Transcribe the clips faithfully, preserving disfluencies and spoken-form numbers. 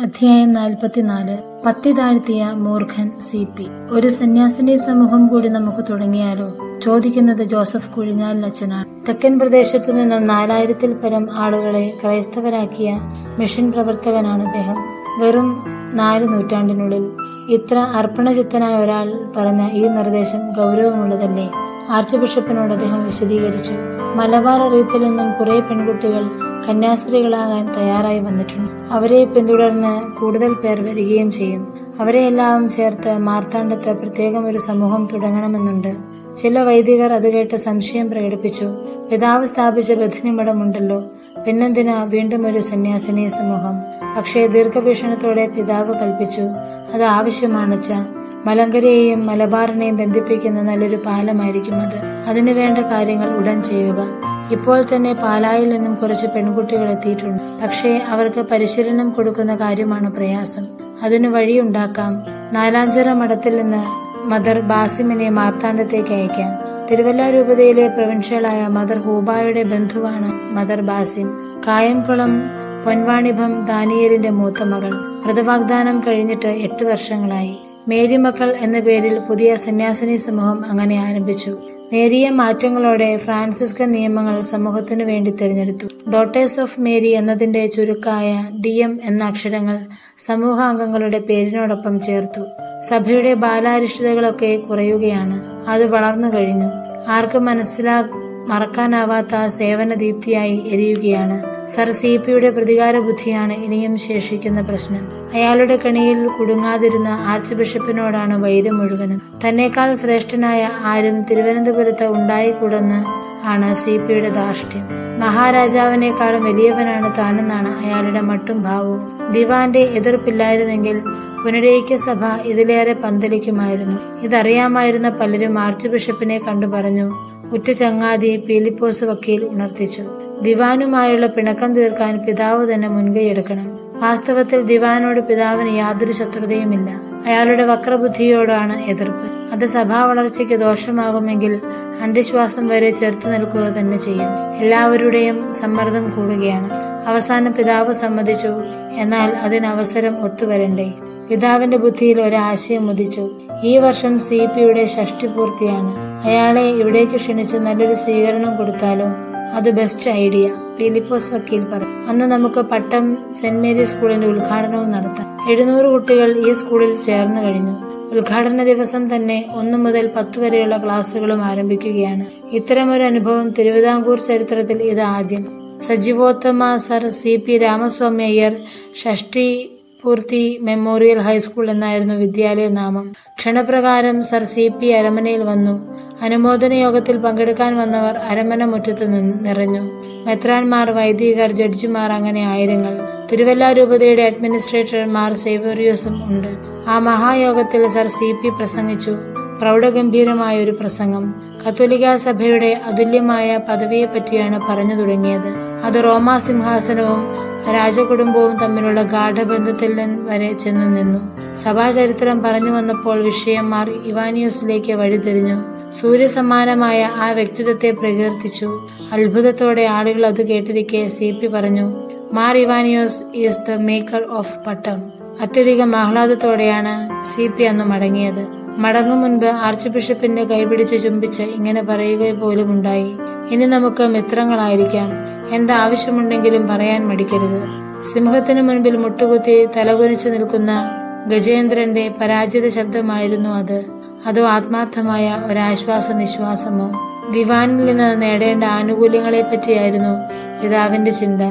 അധ്യായം നാൽപ്പത്തിനാല്. പത്തി താഴ്ത്തിയ മൂർഖൻ സി പി. ഒരു സന്യാസിനി സമൂഹം കൂടി നമുക്ക് തുടങ്ങിയാലോ? ചോദിക്കുന്നത് ജോസഫ് കുഴിഞ്ഞാലിനച്ഛനാണ്. തെക്കൻ പ്രദേശത്തു നിന്നും നാലായിരത്തിൽ പരം ആളുകളെ ക്രൈസ്തവരാക്കിയ മിഷൻ പ്രവർത്തകനാണ് അദ്ദേഹം. വെറും നാല് നൂറ്റാണ്ടിനുള്ളിൽ ഇത്ര അർപ്പണചിത്തനായ ഒരാൾ പറഞ്ഞ ഈ നിർദ്ദേശം ഗൗരവമുള്ളതല്ലേ? ആർച്ച് ബിഷപ്പിനോട് അദ്ദേഹം വിശദീകരിച്ചു. മലബാർ റീത്തിൽ നിന്നും കുറെ പെൺകുട്ടികൾ കന്യാസ്ത്രീകളാകാൻ തയ്യാറായി വന്നിട്ടുണ്ട്. അവരെ പിന്തുടർന്ന് കൂടുതൽ പേർ വരികയും ചെയ്യും. അവരെയെല്ലാം ചേർത്ത് മാർത്താണ്ഡത്ത് പ്രത്യേകം ഒരു സമൂഹം തുടങ്ങണമെന്നുണ്ട്. ചില വൈദികർ അത് കേട്ട് സംശയം പ്രകടിപ്പിച്ചു. പിതാവ് സ്ഥാപിച്ച ബഥനിമഠമുണ്ടല്ലോ, പിന്നെന്തിനാ വീണ്ടും ഒരു സന്യാസിനി സമൂഹം? പക്ഷേ ദീർഘവീക്ഷണത്തോടെ പിതാവ് കൽപ്പിച്ചു, അത് ആവശ്യമാണച്ച. മലങ്കരയെയും മലബാറിനെയും ബന്ധിപ്പിക്കുന്ന നല്ലൊരു പാലമായിരിക്കും അത്. അതിനു വേണ്ട കാര്യങ്ങൾ ഉടൻ ചെയ്യുക. ഇപ്പോൾ തന്നെ പാലായിൽ നിന്നും കുറച്ച് പെൺകുട്ടികൾ എത്തിയിട്ടുണ്ട്. പക്ഷേ അവർക്ക് പരിശീലനം കൊടുക്കുന്ന കാര്യമാണ് പ്രയാസം. അതിനു വഴിയുണ്ടാക്കാം. നാലാഞ്ചിറ മഠത്തിൽ നിന്ന് മദർ ബാസിമിനെ മാർത്താണ്ഡത്തേക്ക് അയക്കാം. തിരുവല്ല രൂപതയിലെ പ്രൊവിൻഷ്യലായ മദർ ഹൂബായുടെ ബന്ധുവാണ് മദർ ബാസിം. കായംകുളം പൊൻവാണിഭം ദാനിയേലിന്റെ മൂത്ത മകൾ. വ്രതവാഗ്ദാനം കഴിഞ്ഞിട്ട് എട്ട് വർഷങ്ങളായി. മേരി മക്കൾ എന്ന പേരിൽ പുതിയ സന്യാസിനി സമൂഹം അങ്ങനെ ആരംഭിച്ചു. നേരിയ മാറ്റങ്ങളോടെ ഫ്രാൻസിസ്കൻ നിയമങ്ങൾ സമൂഹത്തിനു വേണ്ടി തിരഞ്ഞെടുത്തു. ഡോട്ടേഴ്സ് ഓഫ് മേരി എന്നതിന്റെ ചുരുക്കായ ഡി എം എന്ന അക്ഷരങ്ങൾ സമൂഹാംഗങ്ങളുടെ പേരിനോടൊപ്പം ചേർത്തു. സഭയുടെ ബാലാരിഷ്ടതകളൊക്കെ കുറയുകയാണ്. അത് വളർന്നു കഴിഞ്ഞു. ആർക്കും മനസ്സിലാ മറക്കാനാവാത്ത സേവന ദീപ്തിയായി എരിയുകയാണ്. സർ സി പിയുടെ പ്രതികാര ബുദ്ധിയാണ് ഇനിയും ശേഷിക്കുന്ന പ്രശ്നം. അയാളുടെ കണിയിൽ കുടുങ്ങാതിരുന്ന ആർച്ച് ബിഷപ്പിനോടാണ് വൈരം മുഴുവനും. തന്നേക്കാൾ ശ്രേഷ്ഠനായ ആരും തിരുവനന്തപുരത്ത് ഉണ്ടായിക്കൂടെന്ന് ആണ് സി പിയുടെ ധാർഷ്ട്യം. മഹാരാജാവിനേക്കാളും വലിയവനാണ് താനെന്നാണ് അയാളുടെ മട്ടും ഭാവവും. ദിവാന്റെ എതിർപ്പില്ലായിരുന്നെങ്കിൽ പുനരൈക്യ സഭ ഇതിലേറെ പന്തലിക്കുമായിരുന്നു. ഇതറിയാമായിരുന്ന പലരും ആർച്ച് ബിഷപ്പിനെ കണ്ടു പറഞ്ഞു. ഉറ്റ ചങ്ങാതി പീലിപ്പോസ് വക്കീൽ ഉണർത്തിച്ചു. ദിവാനുമായുള്ള പിണക്കം തീർക്കാൻ പിതാവ് തന്നെ മുൻകൈയെടുക്കണം. വാസ്തവത്തിൽ ദിവാനോട് പിതാവിന് യാതൊരു ശത്രുതയുമില്ല. അയാളുടെ വക്രബുദ്ധിയോടാണ് എതിർപ്പ്. അത് സഭാ വളർച്ചയ്ക്ക് ദോഷമാകുമെങ്കിൽ അന്ത്യശ്വാസം വരെ ചെറുത്തു നിൽക്കുക തന്നെ ചെയ്യും. എല്ലാവരുടെയും സമ്മർദ്ദം കൂടുകയാണ്. അവസാനം പിതാവ് സമ്മതിച്ചു. എന്നാൽ അതിനവസരം ഒത്തുവരണ്ടേ? പിതാവിന്റെ ബുദ്ധിയിൽ ഒരാശയം ഉദിച്ചു. ഈ വർഷം സി പിയുടെ ഷഷ്ടി പൂർത്തിയാണ്. അയാളെ ഇവിടേക്ക് ക്ഷണിച്ച് നല്ലൊരു സ്വീകരണം കൊടുത്താലോ? അത് ബെസ്റ്റ് ഐഡിയ, പീലിപ്പോസ് വക്കീൽ പറഞ്ഞു. അന്ന് നമുക്ക് പട്ടം സെന്റ് മേരി സ്കൂളിന്റെ ഉദ്ഘാടനവും നടത്താം. എഴുന്നൂറ് കുട്ടികൾ ഈ സ്കൂളിൽ ചേർന്നു കഴിഞ്ഞു. ഉദ്ഘാടന ദിവസം തന്നെ ഒന്നു മുതൽ പത്ത് വരെയുള്ള ക്ലാസുകളും ആരംഭിക്കുകയാണ്. ഇത്തരമൊരു അനുഭവം തിരുവിതാംകൂർ ചരിത്രത്തിൽ ഇത് ആദ്യം. സജീവോത്തമ sir C P Ramaswami Iyer Shashti Poorthi memorial high school എന്നായിരുന്നു വിദ്യാലയ നാമം. ക്ഷണപ്രകാരം സർ സി പി അരമനയിൽ വന്നു. അനുമോദന യോഗത്തിൽ പങ്കെടുക്കാൻ വന്നവർ അരമന മുറ്റത്ത് നിറഞ്ഞു. മെത്രാൻമാർ, വൈദികർ, ജഡ്ജിമാർ, അങ്ങനെ ആയിരങ്ങൾ. തിരുവല്ല രൂപതയുടെ അഡ്മിനിസ്ട്രേറ്റർ മാർ സേവറിയോസും ഉണ്ട്. ആ മഹായോഗത്തിൽ സർ സി പി പ്രസംഗിച്ചു. പ്രൗഢഗംഭീരമായ ഒരു പ്രസംഗം. കത്തോലിക്ക സഭയുടെ അതുല്യമായ പദവിയെപ്പറ്റിയാണ് പറഞ്ഞു തുടങ്ങിയത്. അത് റോമാ സിംഹാസനവും രാജകുടുംബവും തമ്മിലുള്ള ഗാഠബന്ധത്തിൽ വരെ ചെന്നു നിന്നു. സഭാചരിത്രം പറഞ്ഞു വന്നപ്പോൾ വിഷയം മാർ ഇവാനിയോസിലേക്ക് വഴിതിരിഞ്ഞു. സൂര്യസമാനമായ ആ വ്യക്തിത്വത്തെ പ്രകീർത്തിച്ചു. അത്ഭുതത്തോടെ ആളുകൾ അത് കേട്ടിരിക്കെ സി പി പറഞ്ഞു, Mar Ivanios is the maker of Pattom. അത്യധികം ആഹ്ലാദത്തോടെയാണ് സി പി അന്ന് മടങ്ങിയത്. മടങ്ങും മുൻപ് ആർച്ച് ബിഷപ്പിന്റെ കൈപിടിച്ച് ചുംബിച്ച് ഇങ്ങനെ പറയുക പോലും ഉണ്ടായി, ഇനി നമുക്ക് മിത്രങ്ങളായിരിക്കാം. എന്താവശ്യമുണ്ടെങ്കിലും പറയാൻ മടിക്കരുത്. സിംഹത്തിനു മുൻപിൽ മുട്ടുകുത്തി തലകുനിച്ചു നിൽക്കുന്ന ഗജേന്ദ്രന്റെ പരാജിത ശബ്ദമായിരുന്നു അത്. അതോ ആത്മാർത്ഥമായ ഒരാശ്വാസ നിശ്വാസമോ? ദിവാനിൽ നിന്ന് നേടേണ്ട ആനുകൂല്യങ്ങളെ പറ്റിയായിരുന്നു പിതാവിന്റെ ചിന്ത.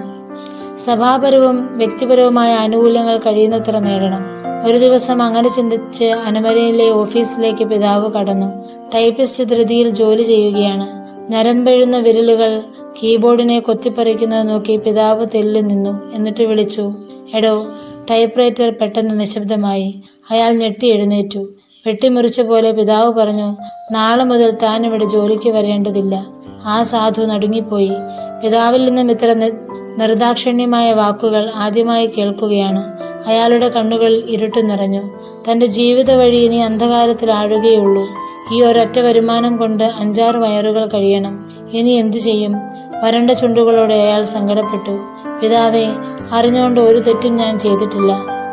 സഭാപരവും വ്യക്തിപരവുമായ ആനുകൂല്യങ്ങൾ കഴിയുന്നത്ര നേടണം. ഒരു ദിവസം അങ്ങനെ ചിന്തിച്ച് അനമരയിലെ ഓഫീസിലേക്ക് പിതാവ് കടന്നു. ടൈപ്പിസ്റ്റ് ധൃതിയിൽ ജോലി ചെയ്യുകയാണ്. ഞരമ്പെഴുന്ന വിരലുകൾ കീബോർഡിനെ കൊത്തിപ്പറിക്കുന്നത് നോക്കി പിതാവ് തെല്ലി നിന്നു. എന്നിട്ട് വിളിച്ചു, എടോ. ടൈപ്പ് റൈറ്റർ പെട്ടെന്ന് നിശബ്ദമായി. അയാൾ ഞെട്ടി എഴുന്നേറ്റു. വെട്ടിമുറിച്ച പോലെ പിതാവ് പറഞ്ഞു, നാളെ മുതൽ താൻ ഇവിടെ ജോലിക്ക് വരേണ്ടതില്ല. ആ സാധു നടുങ്ങിപ്പോയി. പിതാവിൽ നിന്നും ഇത്ര നിർദാക്ഷിണ്യമായ വാക്കുകൾ ആദ്യമായി കേൾക്കുകയാണ്. അയാളുടെ കണ്ണുകളിൽ ഇരുട്ട് നിറഞ്ഞു. തന്റെ ജീവിത വഴി ഇനി അന്ധകാരത്തിൽ ആഴുകയുള്ളൂ. ഈ ഒരൊറ്റ വരുമാനം കൊണ്ട് അഞ്ചാറ് വയറുകൾ കഴിയണം. ഇനി എന്തു ചെയ്യും? വരണ്ട ചുണ്ടുകളോടെ അയാൾ സങ്കടപ്പെട്ടു. പിതാവേ, അറിഞ്ഞുകൊണ്ട് ഒരു തെറ്റും ഞാൻ ചെയ്തിട്ടില്ല.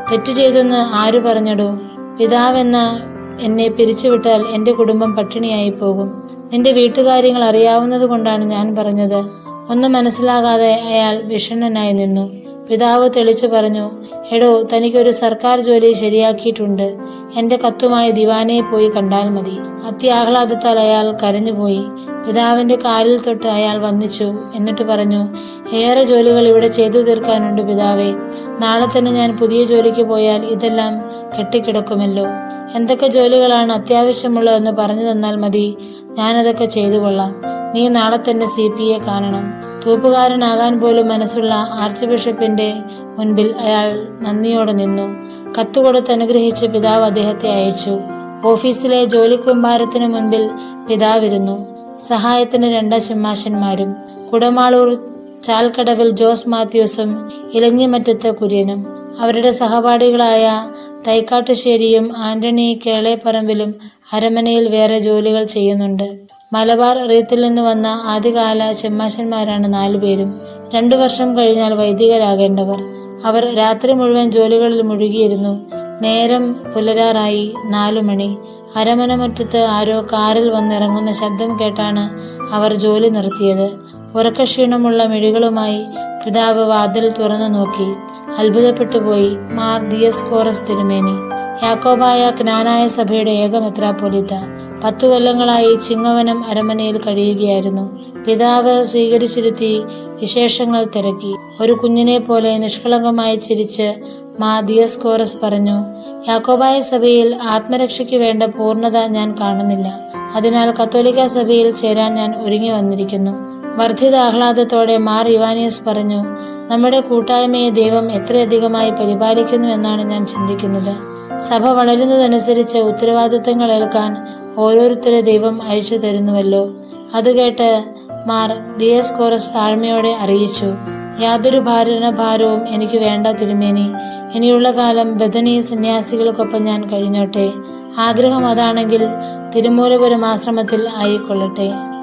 തെറ്റു ചെയ്തെന്ന് ആര് പറഞ്ഞടോ? പിതാവെന്ന എന്നെ പിരിച്ചുവിട്ടാൽ എന്റെ കുടുംബം പട്ടിണിയായി പോകും. നിന്റെ വീട്ടുകാര്യങ്ങൾ അറിയാവുന്നത് കൊണ്ടാണ് ഞാൻ പറഞ്ഞത്. ഒന്നും മനസ്സിലാകാതെ അയാൾ വിഷണ്ണനായി നിന്നു. പിതാവ് തെളിച്ചു പറഞ്ഞു, എടോ, തനിക്കൊരു സർക്കാർ ജോലി ശരിയാക്കിയിട്ടുണ്ട്. എന്റെ കത്തുമായി ദിവാനെ പോയി കണ്ടാൽ മതി. അത്യാഹ്ലാദത്താൽ അയാൾ കരഞ്ഞുപോയി. പിതാവിന്റെ കാലിൽ തൊട്ട് അയാൾ വന്ദിച്ചു. എന്നിട്ട് പറഞ്ഞു, ഏറെ ജോലികൾ ഇവിടെ ചെയ്തു തീർക്കാനുണ്ട് പിതാവേ. നാളെ തന്നെ ഞാൻ പുതിയ ജോലിക്ക് പോയാൽ ഇതെല്ലാം കെട്ടിക്കിടക്കുമല്ലോ. എന്തൊക്കെ ജോലികളാണ് അത്യാവശ്യമുള്ളതെന്ന് പറഞ്ഞു തന്നാൽ മതി, ഞാനതൊക്കെ ചെയ്തു കൊള്ളാം. നീ നാളെ തന്നെ സി പിയെ കാണണം. തൂപ്പുകാരനാകാൻ പോലും മനസ്സുള്ള ആർച്ച് ബിഷപ്പിന്റെ മുൻപിൽ അയാൾ നന്ദിയോടെ നിന്നു. കത്തുകൊടുത്ത് അനുഗ്രഹിച്ച് പിതാവ് അദ്ദേഹത്തെ അയച്ചു. ഓഫീസിലെ ജോലിക്കുമ്പാരത്തിന് മുൻപിൽ പിതാവിരുന്നു. സഹായത്തിന് രണ്ട് ശിമ്മാശന്മാരും, കുടമാളൂർ ചാൽക്കടവിൽ ജോസ് മാത്യൂസും ഇലഞ്ഞിമറ്റത്ത് കുര്യനും. അവരുടെ സഹപാഠികളായ തൈക്കാട്ടുശ്ശേരിയും ആന്റണി കേളേപ്പറമ്പിലും അരമനയിൽ വേറെ ജോലികൾ ചെയ്യുന്നുണ്ട്. മലബാർ റീത്തിൽ നിന്ന് വന്ന ആദ്യകാല ചെമ്മാശന്മാരാണ് നാലുപേരും. രണ്ടു വർഷം കഴിഞ്ഞാൽ വൈദികരാകേണ്ടവർ. അവർ രാത്രി മുഴുവൻ ജോലികളിൽ മുഴുകിയിരുന്നു. നേരം പുലരാറായി. നാലു മണി. അരമന മുറ്റത്ത് ആരോ കാറിൽ വന്നിറങ്ങുന്ന ശബ്ദം കേട്ടാണ് അവർ ജോലി നിർത്തിയത്. ഉറക്കക്ഷീണമുള്ള മിഴികളുമായി പിതാവ് വാതിൽ തുറന്നു നോക്കി. അത്ഭുതപ്പെട്ടുപോയി. മാർ ദിയസ്കോറസ് തിരുമേനി, യാക്കോബായ ജ്ഞാനായ സഭയുടെ ഏക മെത്രാപ്പൊലീത്ത. പത്തു കൊല്ലങ്ങളായി ചിങ്ങവനം അരമനയിൽ കഴിയുകയായിരുന്നു. പിതാവ് സ്വീകരിച്ചിരുത്തി വിശേഷങ്ങൾ തിരക്കി. ഒരു കുഞ്ഞിനെ പോലെ നിഷ്കളങ്കമായി ചിരിച്ച് മാർ ദിയസ്കോറസ് പറഞ്ഞു, യാക്കോബായ സഭയിൽ ആത്മരക്ഷയ്ക്ക് വേണ്ട പൂർണ്ണത ഞാൻ കാണുന്നില്ല. അതിനാൽ കത്തോലിക്ക സഭയിൽ ചേരാൻ ഞാൻ ഒരുങ്ങി വന്നിരിക്കുന്നു. വർദ്ധിത ആഹ്ലാദത്തോടെ മാർ ഇവാനിയോസ് പറഞ്ഞു, നമ്മുടെ കൂട്ടായ്മയെ ദൈവം എത്രയധികമായി പരിപാലിക്കുന്നു എന്നാണ് ഞാൻ ചിന്തിക്കുന്നത്. സഭ വളരുന്നതനുസരിച്ച് ഉത്തരവാദിത്തങ്ങൾ ഏൽക്കാൻ ഓരോരുത്തരെ ദൈവം അയച്ചു തരുന്നുവല്ലോ. അത് കേട്ട് മാർ ദിയസ്കോറസ് താഴ്മയോടെ അറിയിച്ചു, യാതൊരു ഭാരണഭാരവും എനിക്ക് വേണ്ട തിരുമേനി. ഇനിയുള്ള കാലം ബഥനി സന്യാസികൾക്കൊപ്പം ഞാൻ കഴിഞ്ഞോട്ടെ. ആഗ്രഹം അതാണെങ്കിൽ തിരുമൂലപുരം ആശ്രമത്തിൽ ആയിക്കൊള്ളട്ടെ.